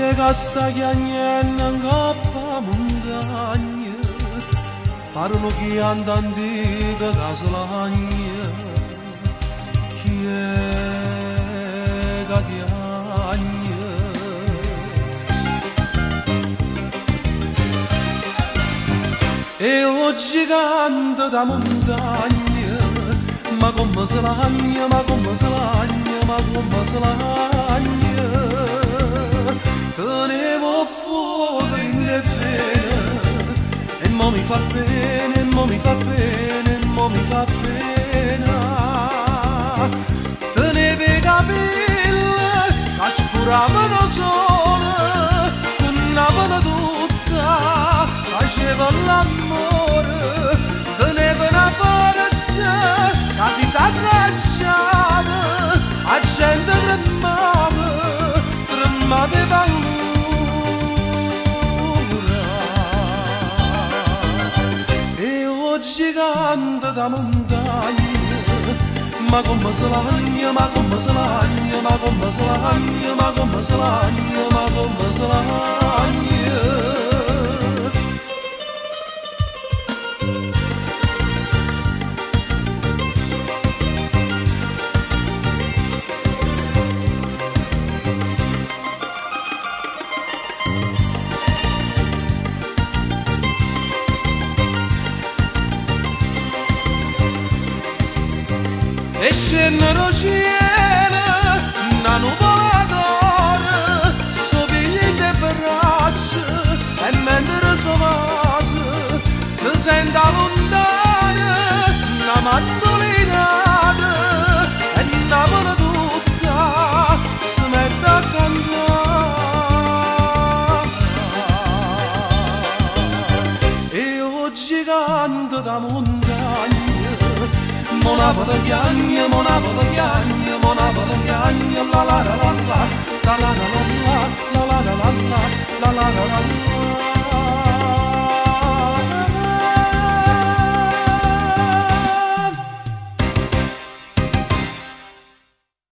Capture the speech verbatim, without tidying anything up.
sta chiagnendo in coppa montagna, parlano chi andano di casa lagna, chi è che chiagna. E oggi canta da montagna, ma come se lagna, ma come se lagna, ma come se lagna. Tenevo fuori in che pena, e mo mi fa bene, e mo mi fa bene, e mo mi fa pena. Tenevo i capelli che spuravano sole, tornavano tutta, facevano l'amore. Tenevo una forza che si s'abbracciava, a gente tremava, tremava e paura. Gigante da montagna, ma come se lagna, ma come se lagna, ma come se lagna, ma come se lagna, ma come se lagna. E scennero cielo, una nuvola d'oro, sopiglia le braccia, e mentre si passa, si sente lontana, una mandolinata, e una vola tutta, si mette a cantare. E oggi canta da montagna, Mona vada chiagna, mona vada chiagna, mona vada chiagna, la la la la la, la la la la la, la la la la la, la la la la la.